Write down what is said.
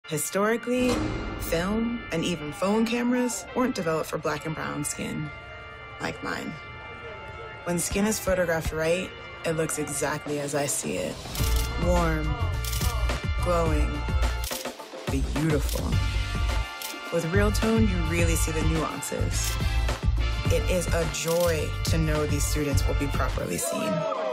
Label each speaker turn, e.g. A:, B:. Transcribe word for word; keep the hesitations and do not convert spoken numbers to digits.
A: Historically, film and even phone cameras weren't developed for black and brown skin, like mine. When skin is photographed right, it looks exactly as I see it. Warm, glowing, beautiful. With Real Tone, you really see the nuances. It is a joy to know these students will be properly seen.